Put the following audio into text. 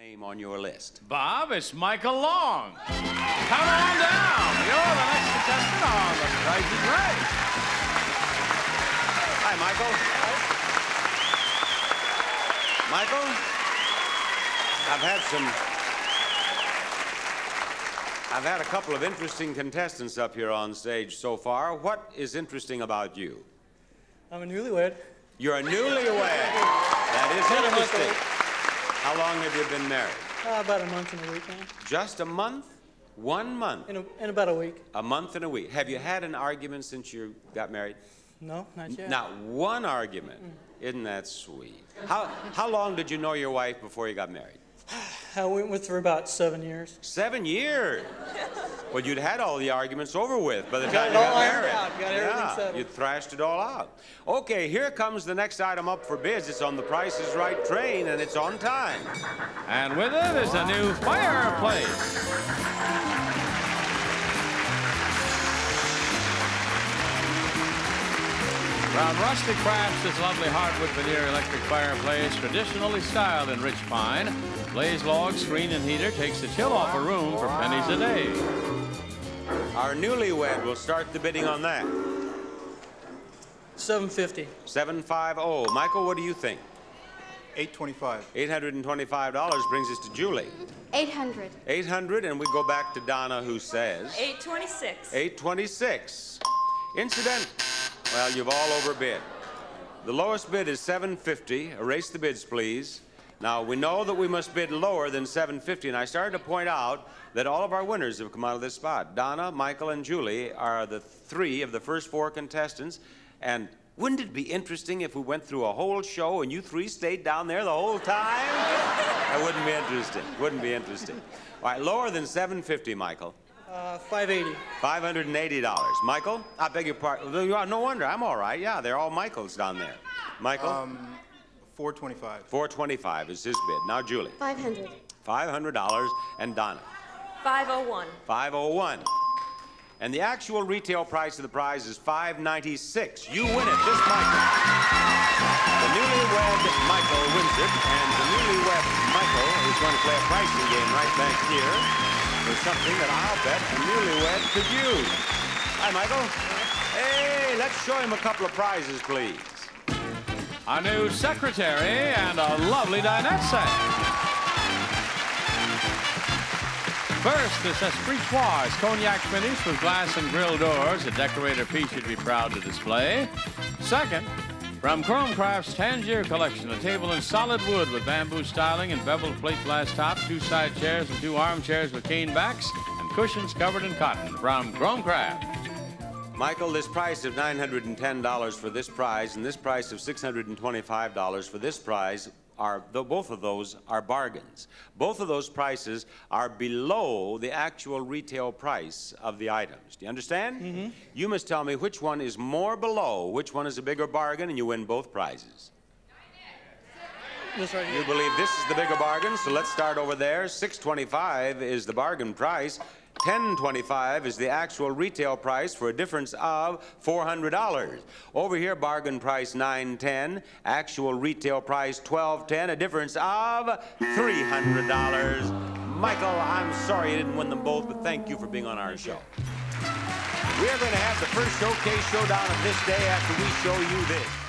Name on your list. Bob, it's Michael Long. Come on down. You're the next contestant on The Price is Right. Hi, Michael. Michael, I've had a couple of interesting contestants up here on stage so far. What is interesting about you? I'm a newlywed. You're a newlywed. That is interesting. How long have you been married? About a month and a week now. Just a month? 1 month? In about a week. A month and a week. Have you had an argument since you got married? No, not yet. Not one argument. Isn't that sweet? How long did you know your wife before you got married? I went with her about 7 years. 7 years? Well, you'd had all the arguments over with by the time you got married. Got everything settled. You thrashed it all out. Okay, here comes the next item up for bids. It's on the Price is Right train, and it's on time. And with it is a new fireplace. From rustic crafts, this lovely hardwood veneer electric fireplace, traditionally styled in rich pine. Blaze log, screen, and heater takes the chill off a room for pennies a day. Our newlywed will start the bidding on that. $750. $750. Michael, what do you think? $825. $825 brings us to Julie. $800. $800, and we go back to Donna, who says? $826. $826. Incident. Well, you've all overbid. The lowest bid is $750. Erase the bids, please. Now, we know that we must bid lower than $750, and I started to point out that all of our winners have come out of this spot. Donna, Michael, and Julie are the 3 of the first 4 contestants, and wouldn't it be interesting if we went through a whole show and you 3 stayed down there the whole time? That wouldn't be interesting. Wouldn't be interesting. All right, lower than $750, Michael. $580. $580. Michael? I beg your pardon. No wonder. I'm all right. Yeah, they're all Michaels down there. Michael? $425. $425 is his bid. Now, Julie. $500. $500. And Donna? $501. $501. And the actual retail price of the prize is $596. You win it. This Michael. The newlywed Michael wins it, and the newlywed Michael is going to play a pricing game right back here. There's something that I'll bet a newlywed could use. Hi, Michael. Hey, let's show him a couple of prizes, please. A new secretary and a lovely dinette set. First, this Espritoise cognac finish with glass and grill doors. A decorator piece you'd be proud to display. Second, from Chromecraft's Tangier collection, a table in solid wood with bamboo styling and beveled plate glass top, 2 side chairs and 2 armchairs with cane backs, and cushions covered in cotton from Chromecraft. Michael, this price of $910 for this prize and this price of $625 for this prize both of those are bargains. Both of those prices are below the actual retail price of the items. Do you understand? Mm-hmm. You must tell me which one is more below, which one is a bigger bargain, and you win both prizes. This right here. You believe this is the bigger bargain, so let's start over there. $625 is the bargain price. $10.25 is the actual retail price for a difference of $400. Over here, bargain price $9.10, actual retail price $12.10, a difference of $300. Michael, I'm sorry you didn't win them both, but thank you for being on our show. We are going to have the first showcase showdown of this day after we show you this.